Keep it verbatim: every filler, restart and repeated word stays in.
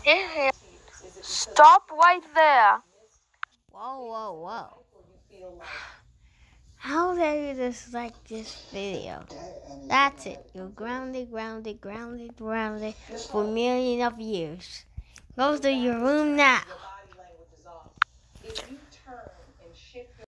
Eh, Stop right there. Whoa, whoa, whoa. How dare you dislike this video? That's it. You're grounded, grounded, grounded, grounded for millions of years. Go to your room now.